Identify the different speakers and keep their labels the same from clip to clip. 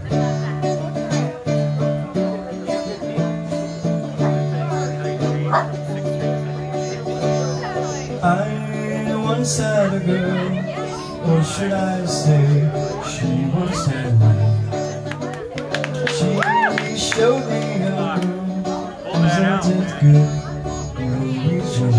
Speaker 1: I once had a girl, or should I say, she once had me. She showed me how isn't it good when we join?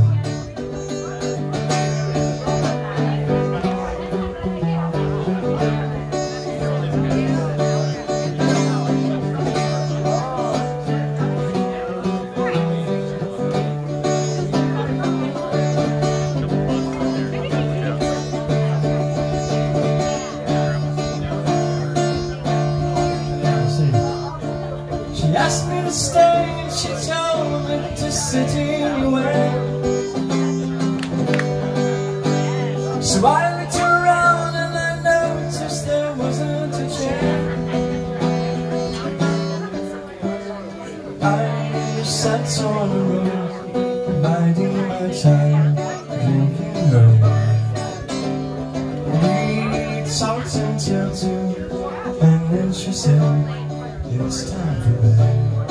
Speaker 1: She asked me to stay and she told me to sit anywhere. So I looked around and I noticed there wasn't a chair. I sat on the road, biding my time, drinking low. We talked until 2, and then she said, it's time for bed.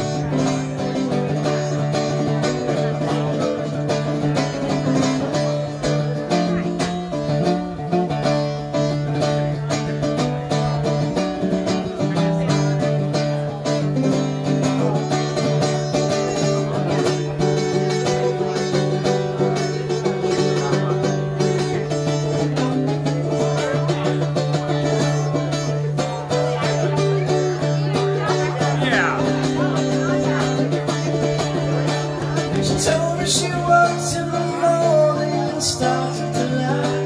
Speaker 1: She worked in the morning and started to lie.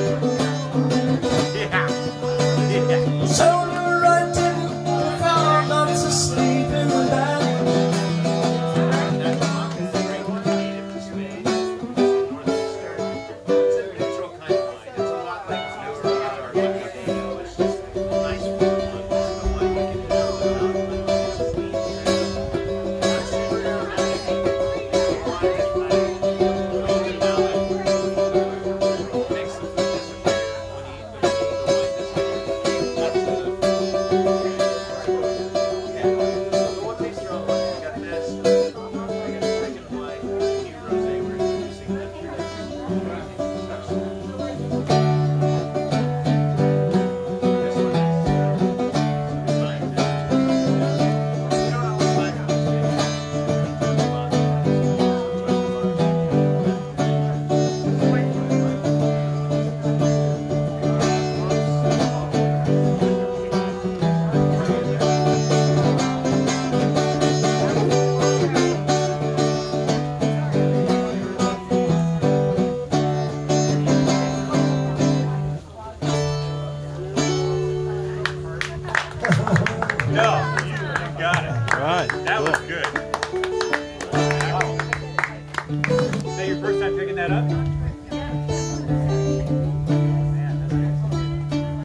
Speaker 1: Told her I didn't prefer not to sleep in the bed.
Speaker 2: No, you got it.
Speaker 3: Right.
Speaker 2: That was good. Wow. Is that your first time picking that up?